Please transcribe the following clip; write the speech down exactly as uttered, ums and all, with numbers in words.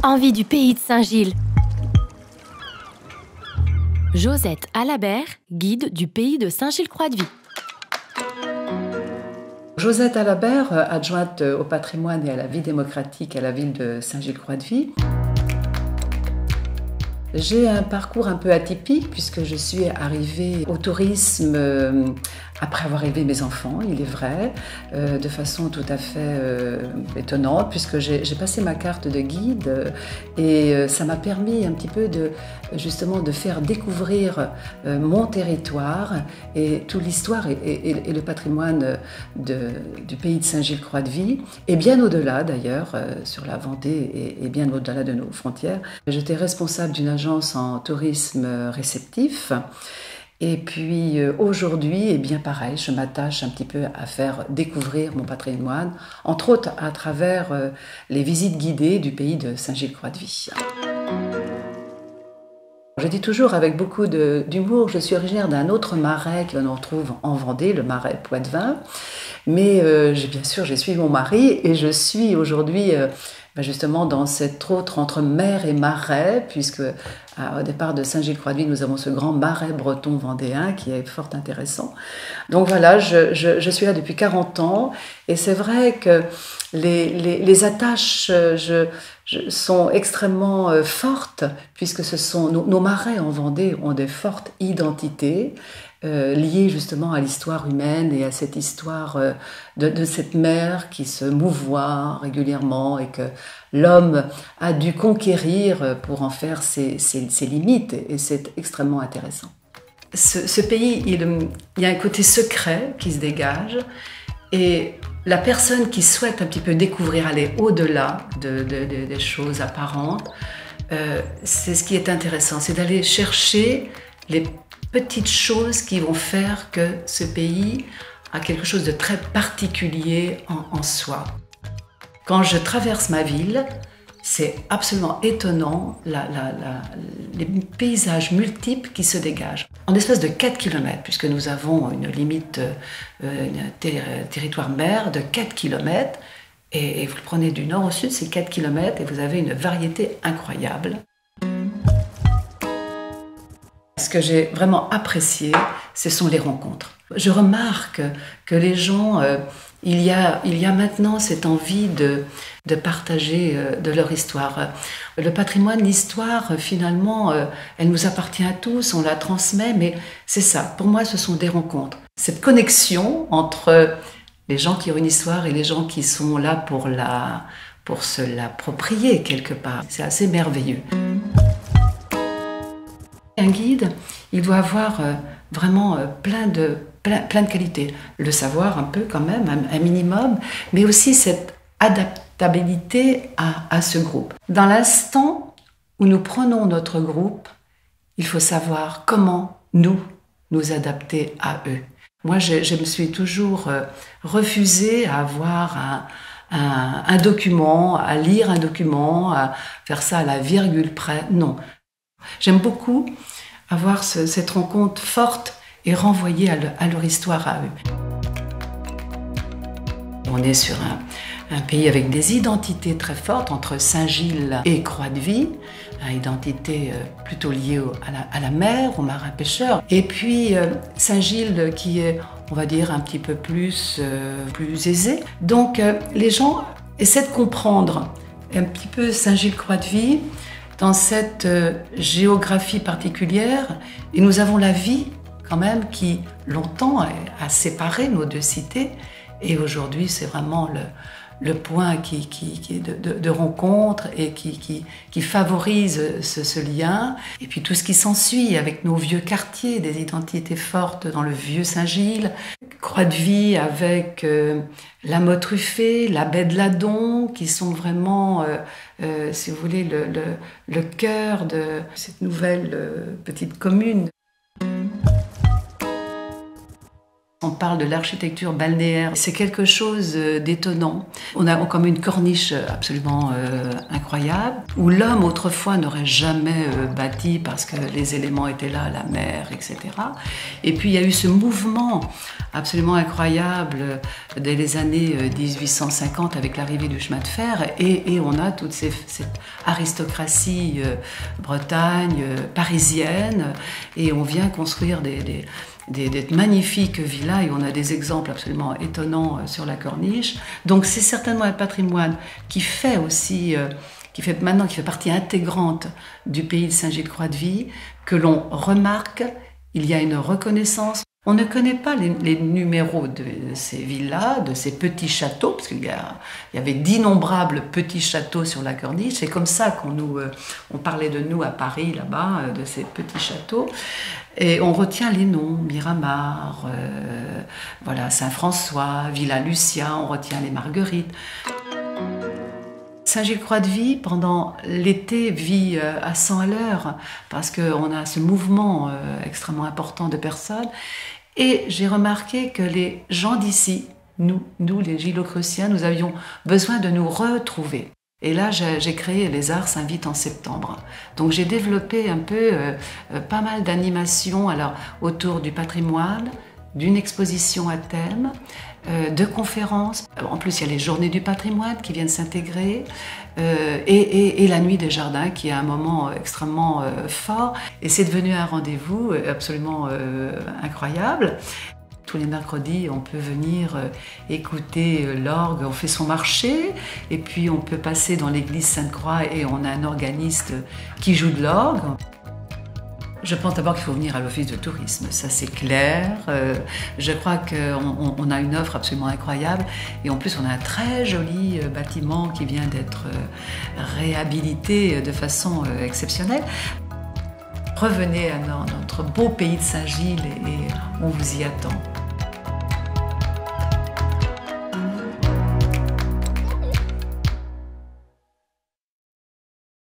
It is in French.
Envie du pays de Saint-Gilles. Josette Alabert, guide du pays de Saint-Gilles-Croix-de-Vie. Josette Alabert, adjointe au patrimoine et à la vie démocratique à la ville de Saint-Gilles-Croix-de-Vie. J'ai un parcours un peu atypique puisque je suis arrivée au tourisme après avoir élevé mes enfants, il est vrai, euh, de façon tout à fait euh, étonnante puisque j'ai passé ma carte de guide euh, et euh, ça m'a permis un petit peu de justement de faire découvrir euh, mon territoire et toute l'histoire et, et, et le patrimoine de, du pays de Saint-Gilles-Croix-de-Vie et bien au-delà d'ailleurs euh, sur la Vendée et, et bien au-delà de nos frontières. J'étais responsable d'une agence en tourisme réceptif. Et puis euh, aujourd'hui, eh bien pareil, je m'attache un petit peu à faire découvrir mon patrimoine, entre autres à travers euh, les visites guidées du pays de Saint-Gilles-Croix-de-Vie. Je dis toujours avec beaucoup d'humour, je suis originaire d'un autre marais que l'on retrouve en Vendée, le marais Poitevin. Mais euh, bien sûr, j'ai suivi mon mari et je suis aujourd'hui euh, ben justement dans cette autre entre mer et marais, puisque euh, au départ de Saint-Gilles-Croix-de-Vie, nous avons ce grand marais breton vendéen qui est fort intéressant. Donc voilà, je, je, je suis là depuis quarante ans et c'est vrai que les, les, les attaches je, je, sont extrêmement euh, fortes, puisque ce sont, nos, nos marais en Vendée ont des fortes identités. Euh, liées justement à l'histoire humaine et à cette histoire euh, de, de cette mer qui se mouvoie régulièrement et que l'homme a dû conquérir pour en faire ses, ses, ses limites et c'est extrêmement intéressant. Ce, ce pays, il, il y a un côté secret qui se dégage et la personne qui souhaite un petit peu découvrir, aller au-delà de, de, de, des choses apparentes, euh, c'est ce qui est intéressant, c'est d'aller chercher les petites choses qui vont faire que ce pays a quelque chose de très particulier en, en soi. Quand je traverse ma ville, c'est absolument étonnant la, la, la, les paysages multiples qui se dégagent. En espace de quatre kilomètres, puisque nous avons une limite, euh, un ter territoire mer de quatre kilomètres, et, et vous le prenez du nord au sud, c'est quatre kilomètres, et vous avez une variété incroyable. Ce que j'ai vraiment apprécié, ce sont les rencontres. Je remarque que les gens, euh, il, y a, il y a maintenant cette envie de, de partager euh, de leur histoire. Le patrimoine, l'histoire, finalement, euh, elle nous appartient à tous, on la transmet, mais c'est ça. Pour moi, ce sont des rencontres. Cette connexion entre les gens qui ont une histoire et les gens qui sont là pour, la, pour se l'approprier quelque part. C'est assez merveilleux. Un guide, il doit avoir euh, vraiment euh, plein, de, plein, plein de qualités. Le savoir un peu quand même, un, un minimum, mais aussi cette adaptabilité à, à ce groupe. Dans l'instant où nous prenons notre groupe, il faut savoir comment nous nous adapter à eux. Moi, je, je me suis toujours euh, refusée à avoir un, un, un document, à lire un document, à faire ça à la virgule près. Non. J'aime beaucoup avoir ce, cette rencontre forte et renvoyer à, le, à leur histoire à eux. On est sur un, un pays avec des identités très fortes entre Saint-Gilles et Croix-de-Vie, une identité plutôt liée au, à, la, à la mer, aux marins-pêcheurs. Et puis euh, Saint-Gilles qui est, on va dire, un petit peu plus, euh, plus aisé. Donc euh, les gens essaient de comprendre un petit peu Saint-Gilles-Croix-de-Vie dans cette euh, géographie particulière, et nous avons la vie quand même qui longtemps a séparé nos deux cités, et aujourd'hui c'est vraiment le, le point qui, qui, qui est de, de, de rencontre et qui, qui, qui favorise ce, ce lien, et puis tout ce qui s'ensuit avec nos vieux quartiers, des identités fortes dans le vieux Saint-Gilles, Croix-de-Vie avec euh, la Motte-Ruffée, la baie de l'Adon, qui sont vraiment, euh, euh, si vous voulez, le, le, le cœur de cette nouvelle euh, petite commune. On parle de l'architecture balnéaire, c'est quelque chose d'étonnant. On a comme une corniche absolument euh, incroyable, où l'homme autrefois n'aurait jamais euh, bâti parce que les éléments étaient là, la mer, et cetera. Et puis il y a eu ce mouvement absolument incroyable dès les années dix-huit cent cinquante avec l'arrivée du chemin de fer, et, et on a toute ces, cette aristocratie euh, Bretagne, euh, parisienne, et on vient construire des, des Des, des magnifiques villas, et on a des exemples absolument étonnants sur la corniche. Donc c'est certainement un patrimoine qui fait aussi, euh, qui fait maintenant, qui fait partie intégrante du pays de Saint-Gilles-Croix-de-Vie, que l'on remarque. Il y a une reconnaissance. On ne connaît pas les, les numéros de ces villas, de ces petits châteaux, parce qu'il y, a, il y avait d'innombrables petits châteaux sur la corniche. C'est comme ça qu'on nous, euh, on parlait de nous à Paris, là-bas, euh, de ces petits châteaux. Et on retient les noms, Miramar, euh, voilà, Saint-François, Villa Lucia, on retient les Marguerites. Saint-Gilles-Croix-de-Vie, pendant l'été, vit à cent à l'heure, parce qu'on a ce mouvement extrêmement important de personnes. Et j'ai remarqué que les gens d'ici, nous, nous les Gillo-Cruciens, nous avions besoin de nous retrouver. Et là, j'ai créé Les Arts s'invitent en septembre. Donc j'ai développé un peu euh, pas mal d'animations alors autour du patrimoine, d'une exposition à thème, euh, de conférences. En plus, il y a les journées du patrimoine qui viennent s'intégrer, euh, et, et, et la nuit des jardins qui est un moment extrêmement euh, fort. Et c'est devenu un rendez-vous absolument euh, incroyable. Tous les mercredis, on peut venir écouter l'orgue, on fait son marché, et puis on peut passer dans l'église Sainte-Croix et on a un organiste qui joue de l'orgue. Je pense d'abord qu'il faut venir à l'office de tourisme, ça c'est clair. Euh, je crois qu'on on a une offre absolument incroyable, et en plus on a un très joli bâtiment qui vient d'être réhabilité de façon exceptionnelle. Revenez à notre beau pays de Saint-Gilles et on vous y attend.